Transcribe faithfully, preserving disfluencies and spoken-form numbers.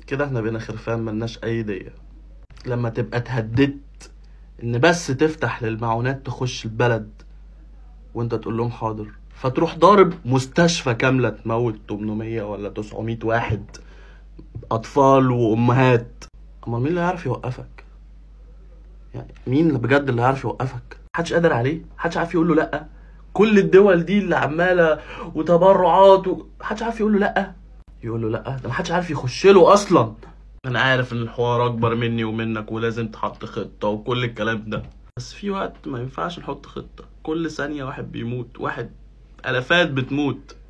كده احنا بقينا خرفان ملناش اي دية. لما تبقى اتهددت ان بس تفتح للمعونات تخش البلد وانت تقول لهم حاضر، فتروح ضارب مستشفى كاملة تموت تمنمية ولا تسعمية واحد، اطفال وامهات. اما مين اللي هيعرف يوقفك؟ يعني مين اللي بجد اللي هيعرف يوقفك؟ محدش قادر عليه، محدش عارف يقول له لا. كل الدول دي اللي عماله وتبرعات و... محدش عارف يقول له لا. يقول له لا، ده محدش عارف يخش له اصلا. انا عارف ان الحوار اكبر مني ومنك ولازم تحط خطه وكل الكلام ده، بس في وقت ما ينفعش نحط خطه. كل ثانيه واحد بيموت، واحد الافات بتموت.